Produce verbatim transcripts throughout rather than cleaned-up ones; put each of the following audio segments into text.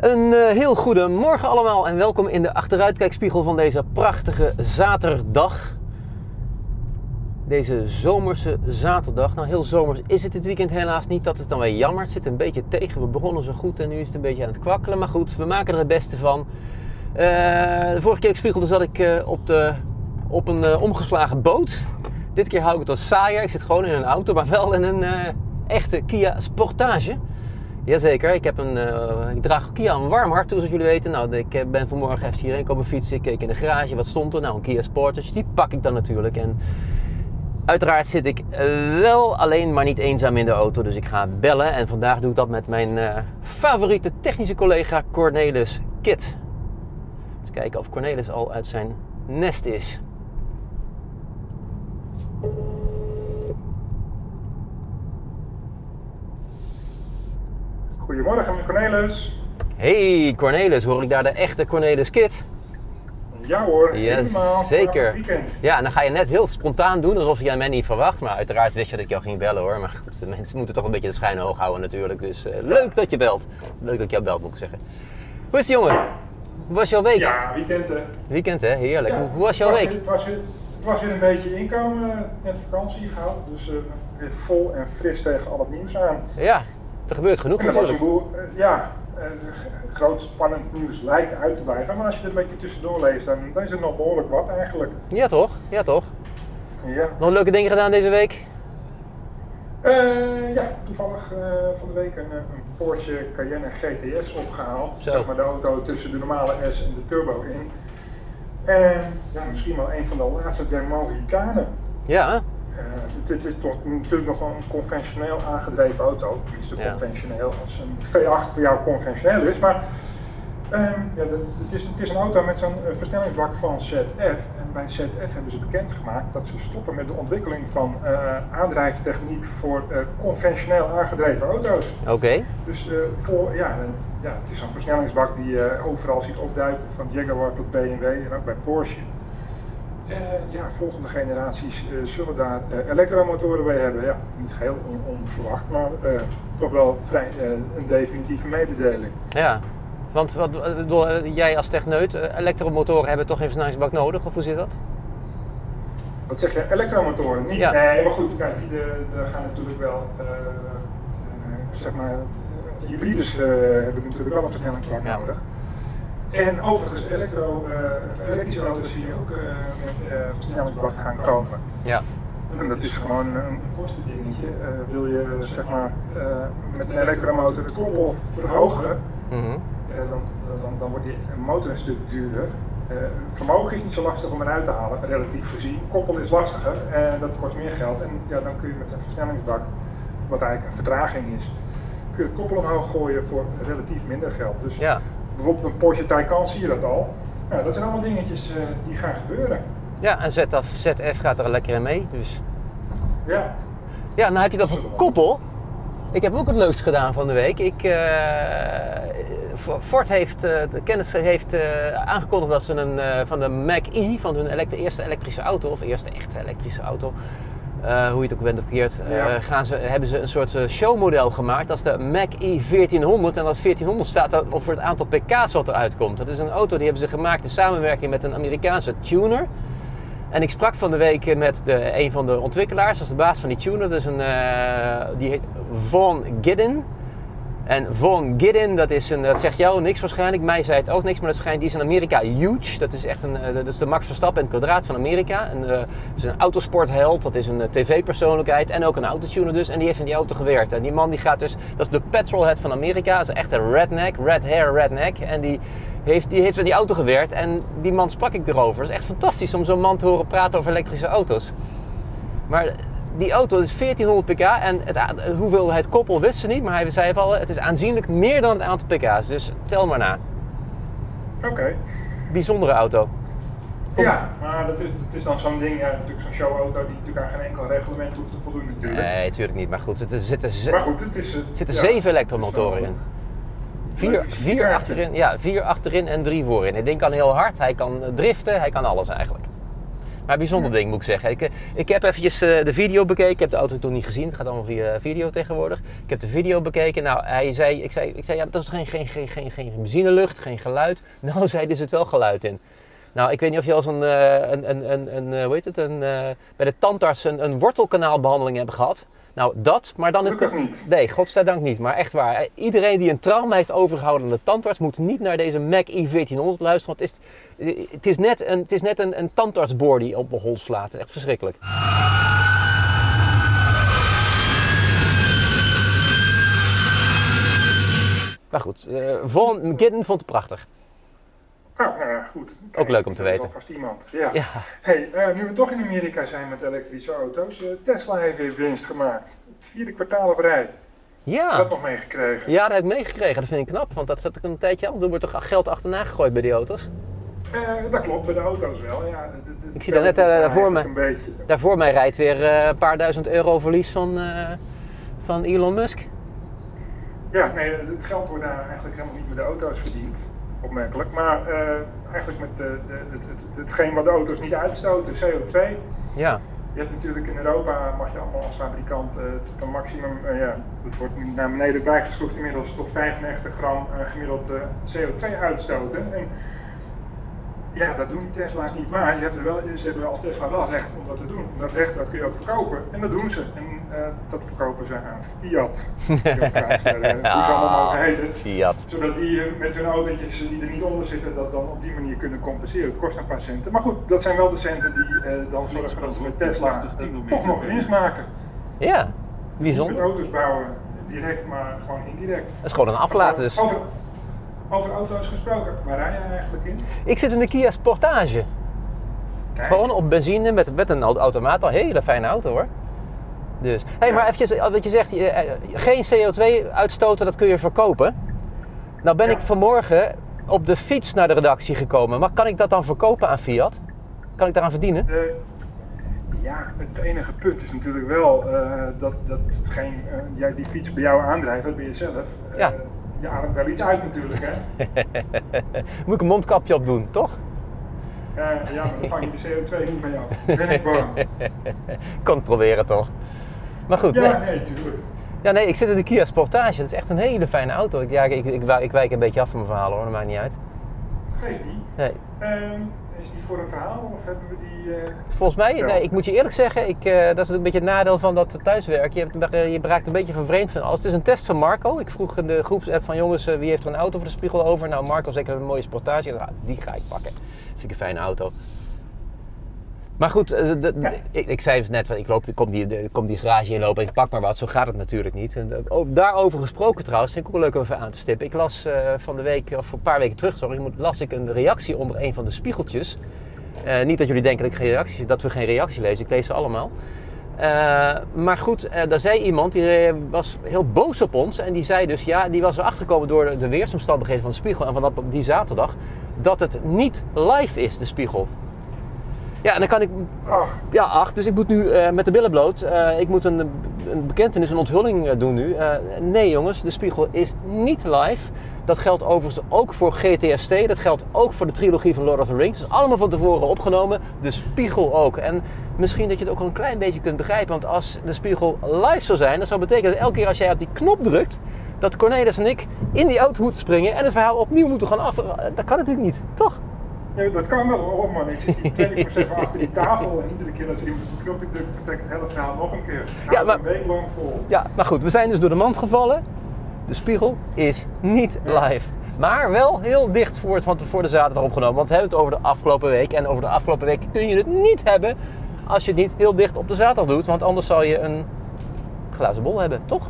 Een uh, heel goede morgen allemaal en welkom in de achteruitkijkspiegel van deze prachtige zaterdag. Deze zomerse zaterdag. Nou, heel zomers is het dit weekend helaas niet. Dat is dan weer jammer. Het zit een beetje tegen. We begonnen zo goed en nu is het een beetje aan het kwakkelen. Maar goed, we maken er het beste van. Uh, de vorige keer ik spiegelde zat ik uh, op, de, op een uh, omgeslagen boot. Dit keer hou ik het wat saaier. Ik zit gewoon in een auto, maar wel in een uh, echte Kia Sportage. Jazeker, ik, heb een, uh, ik draag Kia een warm hart toe, zoals jullie weten. Nou, ik ben vanmorgen even hierheen komen fietsen. Ik keek in de garage, wat stond er? Nou, een Kia Sportage. Die pak ik dan natuurlijk. En uiteraard zit ik wel alleen, maar niet eenzaam in de auto. Dus ik ga bellen. En vandaag doe ik dat met mijn uh, favoriete technische collega Cornelis Kit. Eens kijken of Cornelis al uit zijn nest is. Goedemorgen, Cornelis. Hey Cornelis, hoor ik daar de echte Cornelis Kit? Ja hoor, yes, helemaal. Zeker. Ja, en dan ga je net heel spontaan doen alsof jij mij niet verwacht. Maar uiteraard wist je dat ik jou ging bellen hoor. Maar goed, de mensen moeten toch een beetje de schijn hoog houden natuurlijk. Dus uh, leuk dat je belt. Leuk dat ik jou belt, moet ik zeggen. Hoe is het, jongen? Hoe was jouw week? Ja, weekend hè. Weekend hè, heerlijk. Ja, hoe, hoe was jouw het was week? Weer, het, was weer, het was weer een beetje inkomen, net vakantie gehad. Dus uh, weer vol en fris tegen al het nieuws aan. Ja, er gebeurt genoeg en natuurlijk. Was een boel, uh, ja, uh, groot spannend nieuws lijkt uit te blijven. Maar als je het een beetje tussendoor leest, dan, dan is het nog behoorlijk wat eigenlijk. Ja toch, ja toch. Ja. Nog leuke dingen gedaan deze week? Uh, ja, toevallig uh, van de week een, een Porsche Cayenne G T S opgehaald. Zo. Zeg maar de auto tussen de normale S en de turbo in. En ja, misschien wel een van de laatste der Mohikanen. Ja. Uh, dit is toch natuurlijk nog een conventioneel aangedreven auto. Niet zo Ja. conventioneel als een V acht voor jou conventioneel is. Maar uh, ja, het, is, het is een auto met zo'n uh, versnellingsbak van Z F. En bij Z F hebben ze bekendgemaakt dat ze stoppen met de ontwikkeling van uh, aandrijftechniek voor uh, conventioneel aangedreven auto's. Oké. Okay. Dus uh, voor, ja, ja, het is een versnellingsbak die je uh, overal ziet opduiken, van Jaguar tot B M W en ook bij Porsche. Uh, ja, volgende generaties uh, zullen daar uh, elektromotoren bij hebben. Ja, niet geheel on onverwacht, maar uh, toch wel vrij, uh, een definitieve mededeling. Ja, want wat, bedoel, jij als techneut, uh, elektromotoren hebben toch geen versnellingsbak nodig, of hoe zit dat? Wat zeg je, elektromotoren? Niet, ja. Nee, maar goed, kijk, die, er gaan natuurlijk wel, uh, uh, zeg maar, uh, hybrides uh, hebben natuurlijk wel een versnellingsbak ja. nodig. En overigens, elektro, uh, elektrische auto's zie je ook uh, met uh, versnellingsbak gaan komen. Ja. En dat is gewoon een kostendingetje. Uh, wil je zeg maar uh, met een elektromotor de koppel verhogen, mm-hmm. uh, dan, dan, dan wordt die motor een stuk duurder. Uh, vermogen is niet zo lastig om eruit te halen, relatief gezien. Koppel is lastiger en dat kost meer geld. En ja, dan kun je met een versnellingsbak, wat eigenlijk een vertraging is, kun je het koppel omhoog gooien voor relatief minder geld. Dus ja. Bijvoorbeeld een Porsche Taycan zie je dat al. Nou, dat zijn allemaal dingetjes uh, die gaan gebeuren. Ja, en Z F, Z F gaat er lekker in mee. Dus. Ja. Ja, nou heb je dat van koppel. Ik heb ook het leukst gedaan van de week. Ik, uh, Ford heeft, uh, de kennis heeft uh, aangekondigd dat ze een, uh, van de Mach-E, van hun elektri eerste elektrische auto, of eerste echte elektrische auto, Uh, hoe je het ook bent of verkeerd, uh, ja. gaan ze, hebben ze een soort uh, showmodel gemaakt. Dat is de Mach-E veertienhonderd. En dat veertienhonderd staat dan voor het aantal pk's wat eruit komt. Dat is een auto die hebben ze gemaakt in samenwerking met een Amerikaanse tuner. En ik sprak van de week met de, een van de ontwikkelaars, dat is de baas van die tuner. Dat is een, uh, die heet Vaughn Giddin. En Vaughn Giddin, dat, is een, dat zegt jou niks waarschijnlijk. Mij zei het ook niks, maar dat schijnt, die is in Amerika huge. Dat is echt een, dat is de Max Verstappen in het kwadraat van Amerika. En, uh, het is een autosportheld, dat is een uh, tv-persoonlijkheid en ook een autotuner dus. En die heeft in die auto gewerkt. En die man die gaat dus, dat is de petrolhead van Amerika. Dat is echt een redneck, red hair redneck. En die heeft, die heeft in die auto gewerkt en die man sprak ik erover. Het is echt fantastisch om zo'n man te horen praten over elektrische auto's. Maar die auto is veertienhonderd pk en het, hoeveelheid koppel wist ze niet, maar hij zei al, het is aanzienlijk meer dan het aantal pk's, dus tel maar na. Oké. Okay. Bijzondere auto. Kom. Ja, maar dat is, dat is dan zo'n ding, ja, natuurlijk zo'n showauto die natuurlijk aan geen enkel reglement hoeft te voldoen natuurlijk. Nee, natuurlijk niet, maar goed, er zitten, z- maar goed, het is, het, zitten ja, zeven elektromotoren in. Vier, vier, achterin, ja, vier achterin en drie voorin. Het ding kan heel hard, hij kan driften, hij kan alles eigenlijk. Maar bijzonder ding moet ik zeggen. Ik, ik heb eventjes uh, de video bekeken. Ik heb de auto nog niet gezien. Het gaat allemaal via video tegenwoordig. Ik heb de video bekeken. Nou, hij zei, ik zei, ik zei ja, dat is geen, geen, geen, geen, geen benzinelucht, geen geluid. Nou, zei er zit wel geluid in. Nou, ik weet niet of je al zo'n, uh, een, een, een, een, hoe heet het, een, uh, bij de tandarts een, een wortelkanaalbehandeling hebben gehad. Nou, dat, maar dan... Het, niet. Nee, godzijdank niet. Maar echt waar. Iedereen die een trauma heeft overgehouden aan de tandarts moet niet naar deze Mac E veertienhonderd luisteren. Want het is, het is net een, het is net een, een tandartsboor die op de hol slaat. Het is echt verschrikkelijk. Maar goed, uh, Von Gitten vond het prachtig. Nou, nou ja, goed. Kijk, ook leuk om te weten. Vast iemand. Ja. Ja. Hey, uh, nu we toch in Amerika zijn met elektrische auto's, uh, Tesla heeft weer winst gemaakt. Het vierde kwartaal op rij. Ja. Heb je dat nog meegekregen? Ja, dat heb ik meegekregen. Dat vind ik knap, want dat zat ik een tijdje aan. Er wordt toch geld achterna gegooid bij die auto's? Uh, dat klopt, bij de auto's wel. Ja, de, de, ik zie daar net uh, daarvoor, me, beetje... daarvoor mij rijdt weer uh, een paar duizend euro verlies van, uh, van Elon Musk. Ja, nee, het geld wordt daar eigenlijk helemaal niet met de auto's verdiend. Opmerkelijk, maar uh, eigenlijk met de, de, het, het, hetgeen wat de auto's niet uitstoten, C O twee. Ja. Je hebt natuurlijk in Europa, mag je allemaal als fabrikant uh, tot een maximum, uh, ja, dat wordt naar beneden bijgeschroefd inmiddels tot vijfennegentig gram uh, gemiddeld uh, C O twee uitstoten. En, ja, dat doen die Tesla's niet, maar je hebt er wel, ze hebben als Tesla wel recht om dat te doen. Dat recht dat kun je ook verkopen en dat doen ze. En uh, dat verkopen ze aan Fiat. Hoe ze allemaal mogen heten. Fiat. Zodat die uh, met hun autootjes die er niet onder zitten, dat dan op die manier kunnen compenseren. Het kost een paar centen. Maar goed, dat zijn wel de centen die uh, dan zorgen dat ze met Tesla uh, toch nog winst maken. Ja, bijzonder. Niet met auto's bouwen, direct, maar gewoon indirect. Dat is gewoon een aflaten dus. Over, Over auto's gesproken, waar rij jij eigenlijk in? Ik zit in de Kia Sportage. Kijk. Gewoon op benzine met, met een automaat, al een hele fijne auto hoor. Dus, hey, ja. Maar eventjes, wat je zegt, geen C O twee uitstoten, dat kun je verkopen. Nou ben ja. ik vanmorgen op de fiets naar de redactie gekomen, maar kan ik dat dan verkopen aan Fiat? Kan ik daaraan verdienen? Uh, ja, het enige punt is natuurlijk wel uh, dat, dat hetgeen, uh, jij die fiets bij jou aandrijft, dat ben je zelf. Uh, ja. Je ademt wel iets uit natuurlijk, hè? Moet ik een mondkapje op doen, toch? Uh, ja, maar dan vang je de C O twee niet mee af. Ben ik bang. Kan het proberen, toch? Maar goed. Ja, nee, nee, tuurlijk. Ja, nee, ik zit in de Kia Sportage. Dat is echt een hele fijne auto. Ik, ja, ik, ik, ik wijk een beetje af van mijn verhaal hoor, dat maakt niet uit. Geeft niet. Nee. Um, is die voor een verhaal of hebben we die... Uh... Volgens mij, ja. nee, ik moet je eerlijk zeggen, ik, uh, dat is een beetje het nadeel van dat thuiswerk. Je, hebt, je raakt een beetje vervreemd van alles. Het is een test van Marco. Ik vroeg in de groepsapp van jongens, uh, wie heeft er een auto voor de spiegel over? Nou, Marco zeker een mooie Sportage. Nou, die ga ik pakken. Vind ik een fijne auto. Maar goed, uh, de, ja. ik, ik zei het net, ik, loop, ik kom, die, de, kom die garage inlopen en ik pak maar wat. Zo gaat het natuurlijk niet. En, uh, daarover gesproken trouwens, vind ik ook wel leuk om even aan te stippen. Ik las uh, van de week, of een paar weken terug, sorry, las ik een reactie onder een van de spiegeltjes. Uh, niet dat jullie denken dat, ik geen reactie, dat we geen reactie lezen, ik lees ze allemaal. Uh, maar goed, uh, daar zei iemand, die uh, was heel boos op ons. En die zei dus, ja, die was erachter gekomen door de, de weersomstandigheden van de spiegel. En van dat, die zaterdag, dat het niet live is, de spiegel. Ja, en dan kan ik... Ach. Ja, ach. Dus ik moet nu uh, met de billen bloot. Uh, ik moet een, een bekentenis, een onthulling uh, doen nu. Uh, nee jongens, de spiegel is niet live. Dat geldt overigens ook voor G T S T. Dat geldt ook voor de trilogie van Lord of the Rings. Dat is allemaal van tevoren opgenomen. De spiegel ook. En misschien dat je het ook al een klein beetje kunt begrijpen. Want als de spiegel live zou zijn, dat zou betekenen dat elke keer als jij op die knop drukt, dat Cornelis en ik in die auto moeten springen en het verhaal opnieuw moeten gaan af. Dat kan natuurlijk niet, toch? Ja, dat kan wel hoor, man. Ik zit hier tweeëntwintig zeven achter die tafel en iedere keer dat ze iemand op de knopje drukt, vertrekt het hele verhaal nog een keer. Hou ja, maar, een week lang vol. Ja, maar goed, we zijn dus door de mand gevallen. De spiegel is niet live. Maar wel heel dicht voor, het, voor de zaterdag opgenomen. Want we hebben het over de afgelopen week. En over de afgelopen week kun je het niet hebben als je het niet heel dicht op de zaterdag doet. Want anders zal je een glazen bol hebben, toch?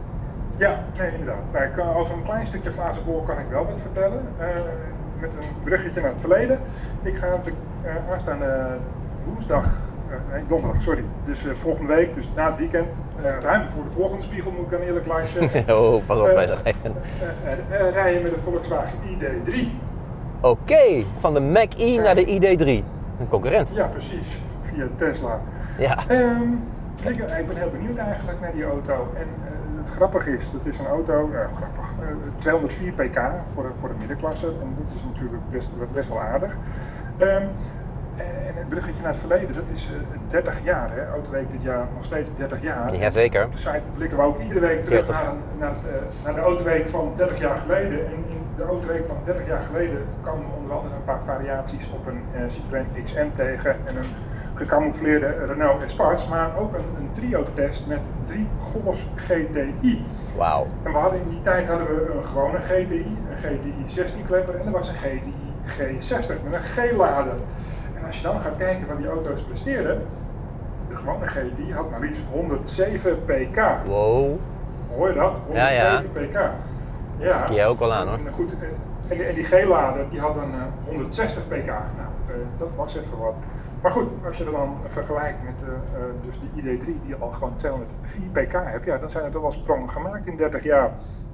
Ja, nee, inderdaad. Nou, ik kan, over een klein stukje glazen bol kan ik wel wat vertellen. Uh, met een bruggetje naar het verleden. Ik ga de uh, aanstaande woensdag, uh, nee donderdag, sorry. Dus uh, volgende week, dus na het weekend, uh, ruim voor de volgende spiegel moet ik dan eerlijk live zeggen. Oh, pas op uh, bij de uh, uh, uh, rijden met de Volkswagen I D drie. Oké, okay, van de Mac E uh, naar de I D drie. Een concurrent. Ja, precies. Via Tesla. Ja. Um, ik, ik ben heel benieuwd eigenlijk naar die auto. En uh, het grappige is, dat is een auto, uh, grappig, uh, tweehonderdvier pk voor de, voor de middenklasse. En dat is natuurlijk best, best wel aardig. Um, En het bruggetje naar het verleden, dat is uh, dertig jaar. Hè? Autoweek dit jaar nog steeds dertig jaar. Jazeker. Op de site blikken we ook iedere week terug naar, naar, het, uh, naar de Autoweek van dertig jaar geleden. En in de Autoweek van dertig jaar geleden komen we onder andere een paar variaties op een uh, Citroën X M tegen en een gecamoufleerde Renault Espace, maar ook een, een trio-test met drie Golf G T I. Wauw. En we hadden in die tijd hadden we een gewone G T I, een G T I zestien klepper en er was een G T I G zestig met een G-lader. En als je dan gaat kijken wat die auto's presteerden, de gewone G T I had maar liefst honderdzeven pk. Wow. Hoor je dat? honderdzeven ja, ja. pk. Ja. Dat jij ook wel aan hoor. En, goed, en, die, en die G-lader die had dan uh, honderdzestig pk. Nou, uh, dat was even wat. Maar goed, als je er dan vergelijkt met uh, uh, dus die I D drie die al gewoon tweehonderdvier pk hebt, ja, dan zijn er toch wel sprongen gemaakt in dertig jaar.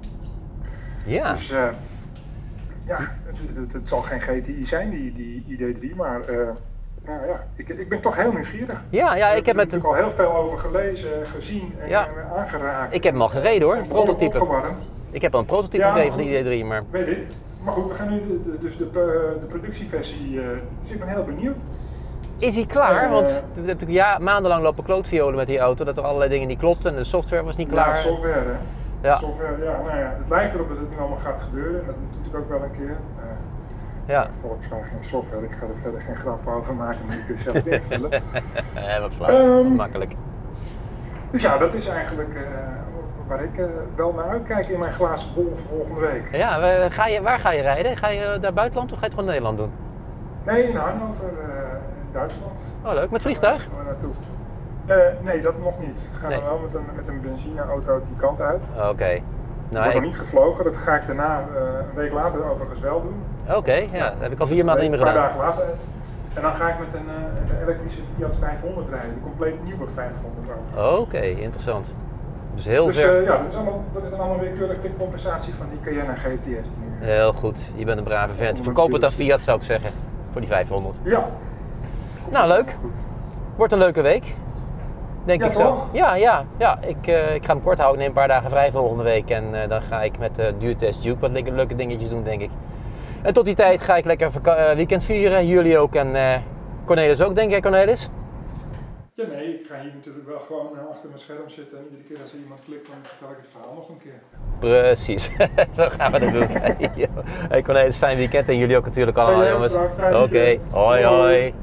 Ja. Dus uh, ja, het, het, het zal geen G T I zijn, die, die I D drie, maar uh, nou ja, ik, ik ben toch heel nieuwsgierig. Ja, ja, ik heb er met natuurlijk al heel veel over gelezen, gezien en ja. aangeraakt. Ik heb hem al gereden hoor, een prototype. Opgewarmd. Ik heb al een prototype ja, gereden van de I D drie, maar... Weet ik. Maar goed, we gaan nu de, de, dus de, de productieversie, uh, dus ik ben heel benieuwd. Is hij klaar? Uh, Want we hebben natuurlijk ja, maandenlang lopen klootviolen met die auto, dat er allerlei dingen niet klopten en de software was niet klaar. Ja, software hè. Ja. Software, ja, nou ja, het lijkt erop dat het nu allemaal gaat gebeuren en dat moet natuurlijk ook wel een keer. Uh, ja. Volkswagen geen software, ik ga er verder geen grap over maken, maar je kunt zelf invullen. Ja, wat flauw, um, makkelijk. Dus ja, dat is eigenlijk uh, waar ik uh, wel naar uitkijk in mijn glazen bol voor volgende week. Ja, waar ga je, waar ga je rijden? Ga je naar buitenland of ga je het gewoon in Nederland doen? Nee, in Hannover, uh, in Duitsland. Oh leuk, met vliegtuig? Gaan we naartoe. Uh, nee, dat nog niet. Gaan nee. we wel met een, met een benzineauto die kant uit. Oké. Okay. Nou, wordt nog niet gevlogen, dat ga ik daarna uh, een week later overigens wel doen. Oké, okay, ja, dat heb ik al vier maanden niet meer gedaan. Een paar dagen later. En dan ga ik met een, uh, een elektrische Fiat vijfhonderd rijden, een compleet nieuwe vijfhonderd auto. Oké, okay, interessant. Dus heel dus, ver. Uh, ja, dat is, allemaal, dat is dan allemaal weer keurig de compensatie van die Cayenne G T S die nu. Heel goed, je bent een brave vent. Verkoop het aan Fiat zou ik zeggen, voor die vijfhonderd. Ja. Nou, leuk. Wordt een leuke week. Denk ja, ik toch? zo. Ja, ja, ja. Ik, uh, ik ga hem kort houden. Ik neem een paar dagen vrij volgende week. En uh, dan ga ik met de uh, duurtest Duke wat leuke, leuke dingetjes doen, denk ik. En tot die tijd ga ik lekker uh, weekend vieren. Jullie ook en uh, Cornelis ook, denk jij, Cornelis? Ja, nee. Ik ga hier natuurlijk wel gewoon uh, achter mijn scherm zitten. En iedere keer als er iemand klikt, dan vertel ik het verhaal nog een keer. Precies. Zo gaan we dat doen. Hey Cornelis, fijn weekend. En jullie ook natuurlijk allemaal, hey, jongens. Oké. Okay. Hoi, hoi.